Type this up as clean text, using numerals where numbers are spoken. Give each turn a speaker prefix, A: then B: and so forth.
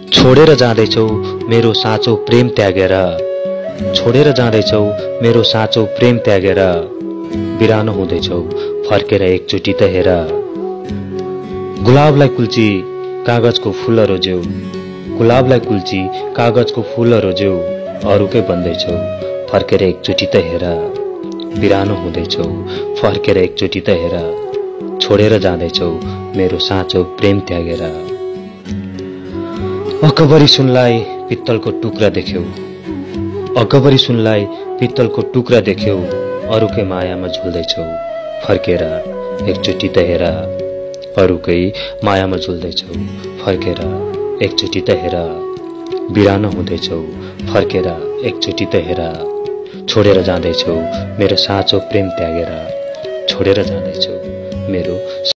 A: छोडेर जाँदैछौ मेरो साँचो प्रेम त्यागेर, छोडेर जाँदैछौ मेरो साँचो प्रेम त्यागेर, बिरानो हुँदैछौ फर्केर एकचोटि त हेर। गुलाबलाई कुल्ची कागजको फूल रोज्यौ, गुलाबलाई कुल्ची कागजको फूल रोज्यौ, अरूकै बन्दैछौ फर्केर एकचोटि त हेर। बिरानो हुँदैछौ फर्केर एकचोटि त हेर, छोडेर जाँदैछौ मेरो साँचो प्रेम त्यागेर। अकबरी सुनलाई पित्तलको टुक्रा देख्यौ, अकबरी सुनलाई पित्तलको टुक्रा देख्यौ, अरूकै मायामा झुल्दैछौ फर्केर एकचोटि त हेर। अरूकै मायामा झुल्दैछौ फर्केर एकचोटि त हेर। बिरानो हुँदैछौ फर्केर एकचोटि त हेर, छोडेर जाँदैछौ मेरो साँचो प्रेम त्यागेर, छोडेर जाँदैछौ मेरो